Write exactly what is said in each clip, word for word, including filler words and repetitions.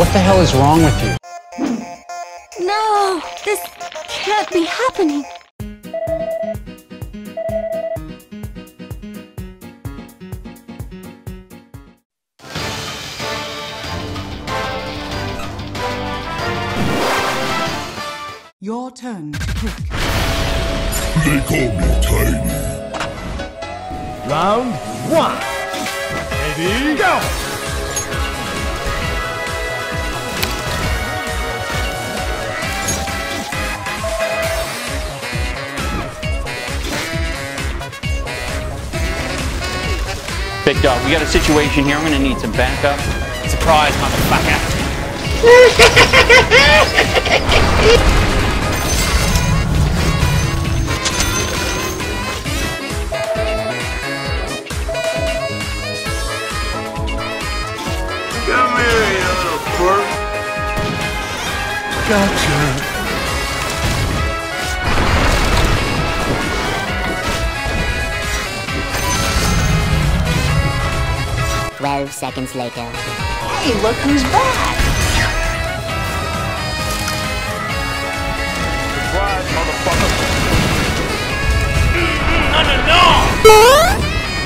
What the hell is wrong with you? No, this can't be happening. Your turn to pick. They call me Tiny. Round one. Ready, go! Big dog, we got a situation here. I'm gonna need some backup. Surprise, motherfucker. Come here, you little twerp. Gotcha. Twelve seconds later. Hey, look who's back! Surprise, motherfucker. No, no, no!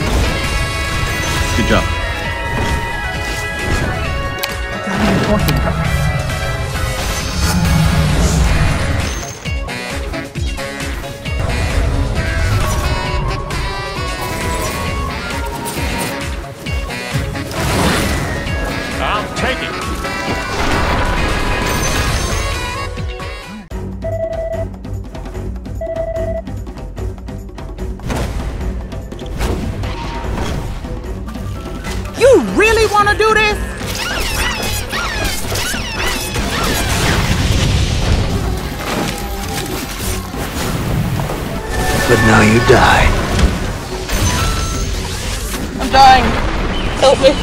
Good job. I'm taking. You really want to do this? But now you die. I'm dying. Help me.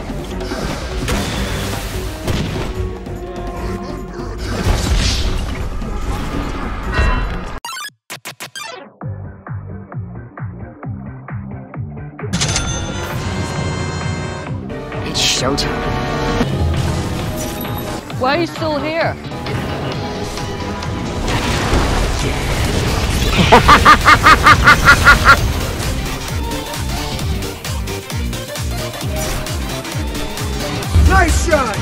It's showtime. Why are you still here? Nice shot.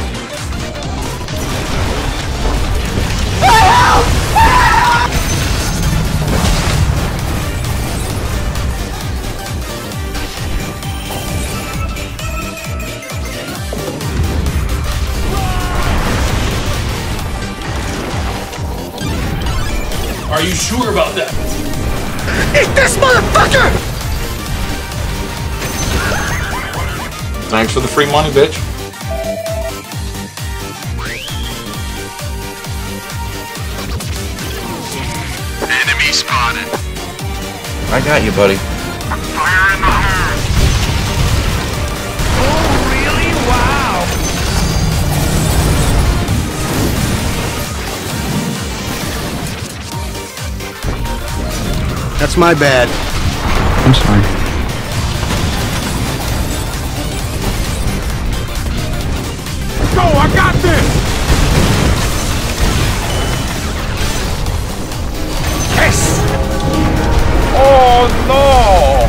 Are you sure about that? Eat this motherfucker! Thanks for the free money, bitch. Enemy spotted. I got you, buddy. Fire in the hole. Oh, really? Wow. That's my bad. I'm sorry. Go, I got this! Yes! Oh, no!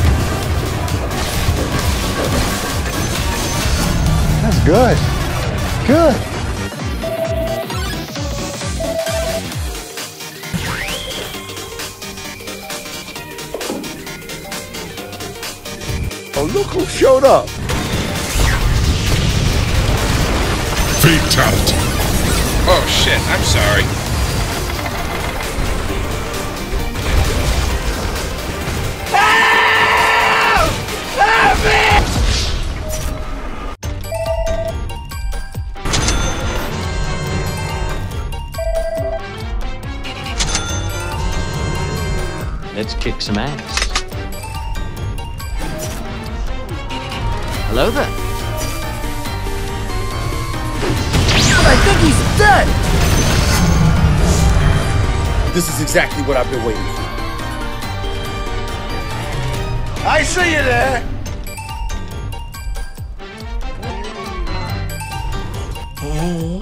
That's good. Good. Oh, look who showed up. Fatality. Oh, shit. I'm sorry. Let's kick some ass. Hello there. I think he's dead! This is exactly what I've been waiting for. I see you there! Hey.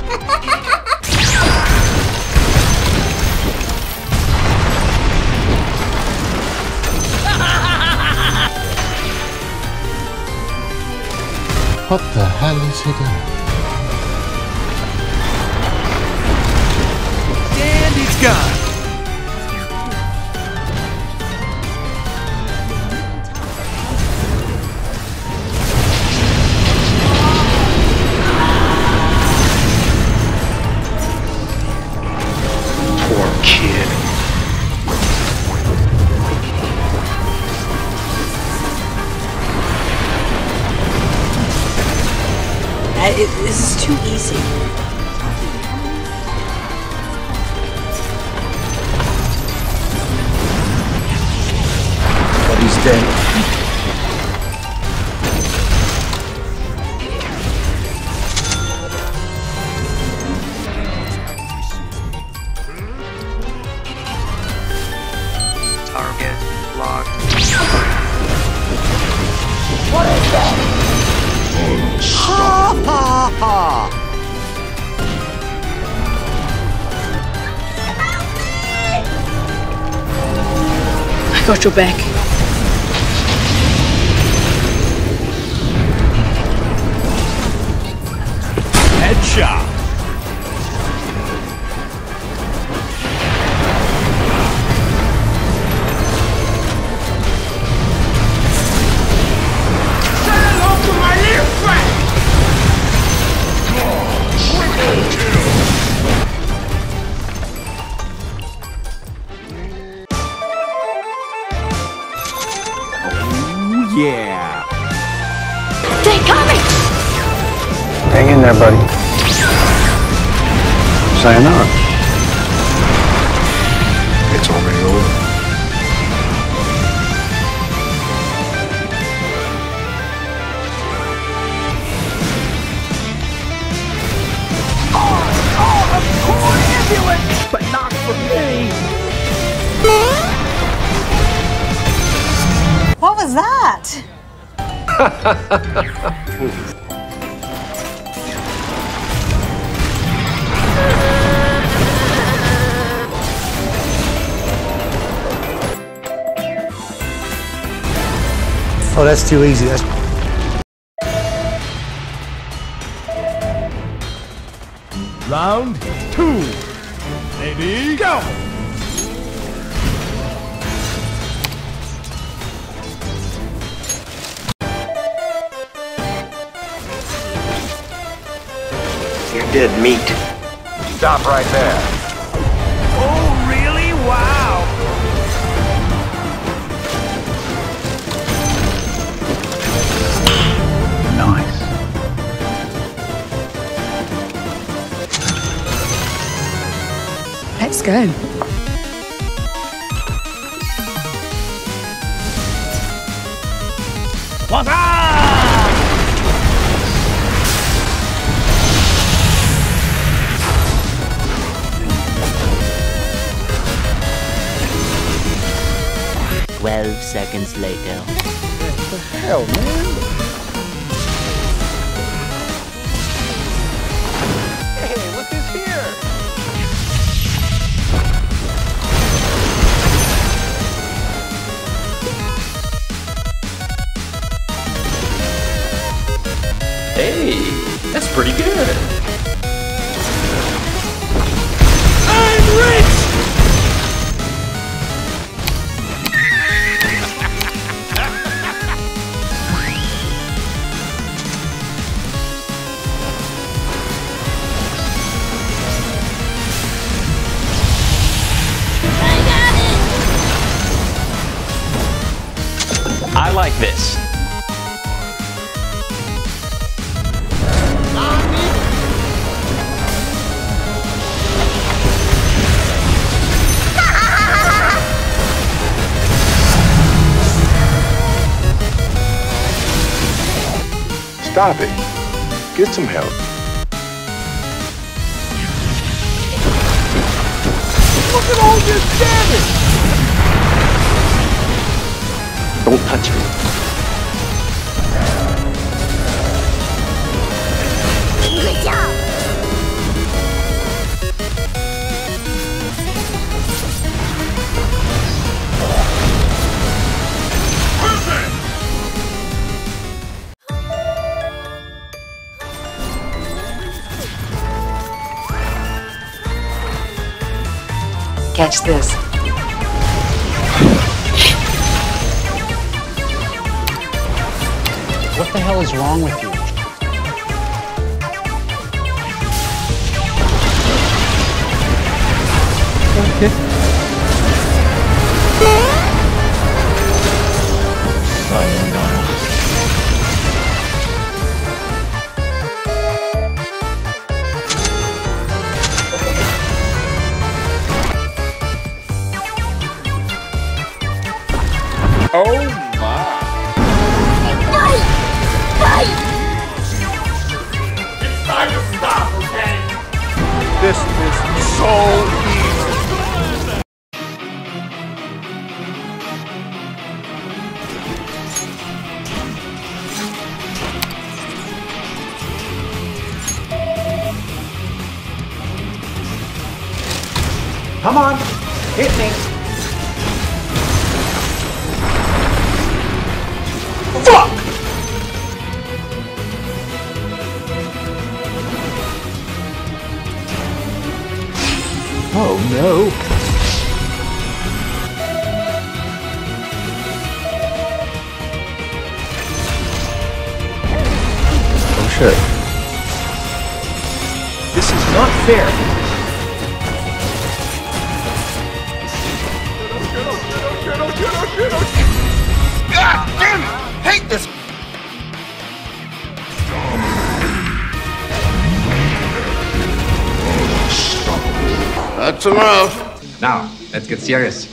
What the hell is he doing? And he's gone. Poor kid. Uh, it, this is too easy. But he's dead. Target locked. Ha ha ha! I got your back. Headshot. Yeah. They coming! Hang in there, buddy. Sayonara. It's already over. But not for me. What was that? Oh, that's too easy. That's Round two. Ready, go! You're dead meat. Stop right there. Oh, really? Wow! nice. Let's go. What's up? Twelve seconds later. Hell, man. Hey, look who's here. Hey, that's pretty good. I'm rich! I like this. Stop it. Get some help. Look at all this damage! Don't touch me. Good job. catch this. What the hell is wrong with you? Oh my. It's time to stop, okay? This is so easy. Come on, hit me. Fuck! Oh no. Oh shit. This is not fair. God damn it! Hate this! That's enough. Now, let's get serious.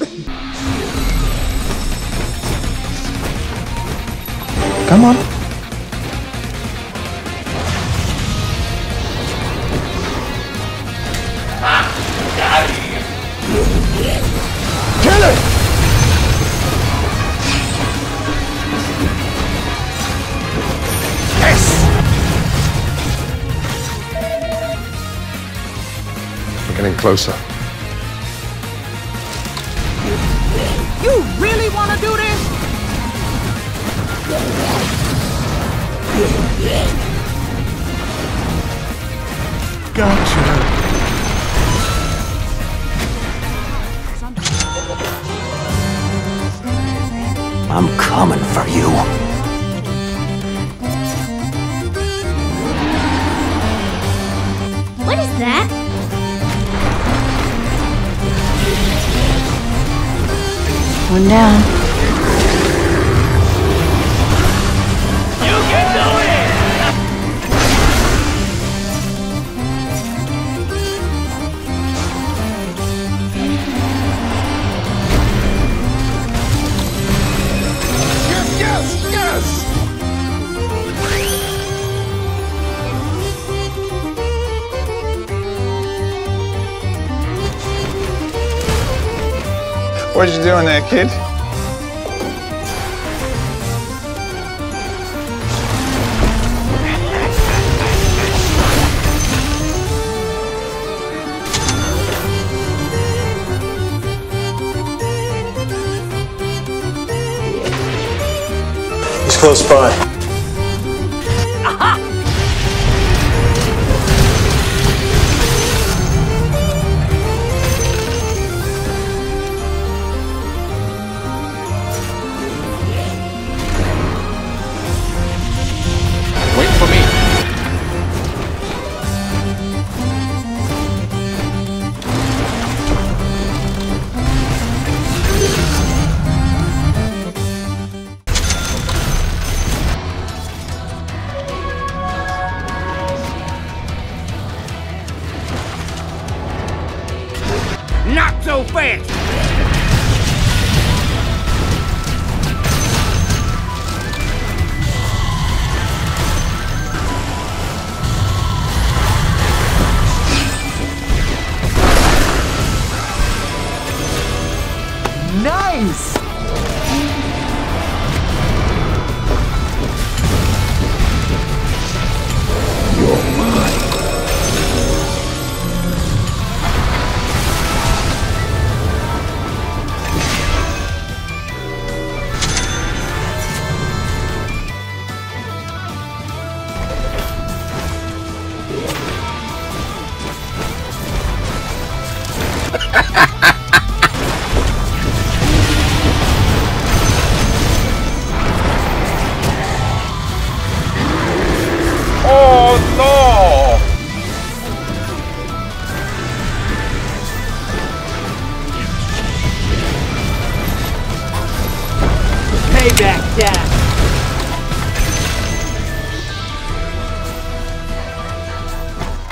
Come on. Kill it! We're getting closer. You really want to do this? Gotcha. I'm coming for you. What is that? One down. Yes, yes! What you doing there, kid? He's close by. Wait for me.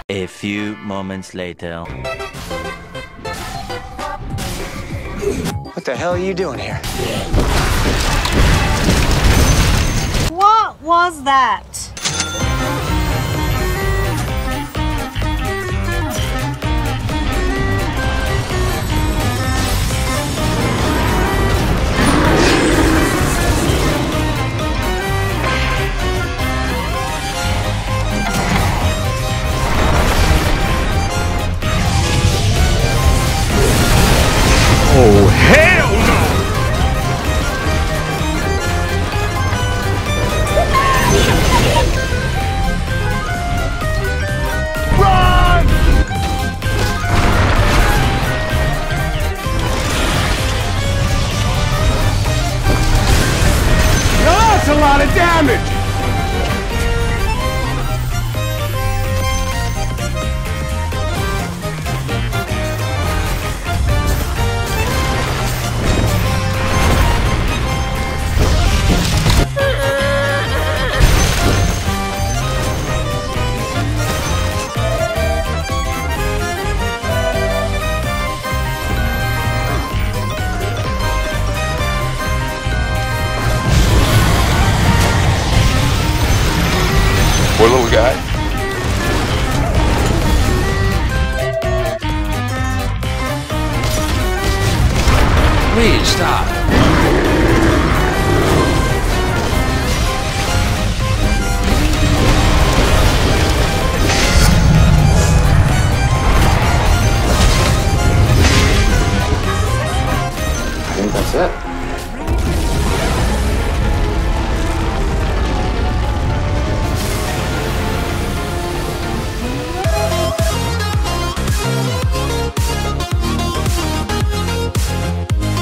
A few moments later. What the hell are you doing here? What was that? Oh, hell no! Run! Now that's a lot of damage! Poor little guy. Please stop.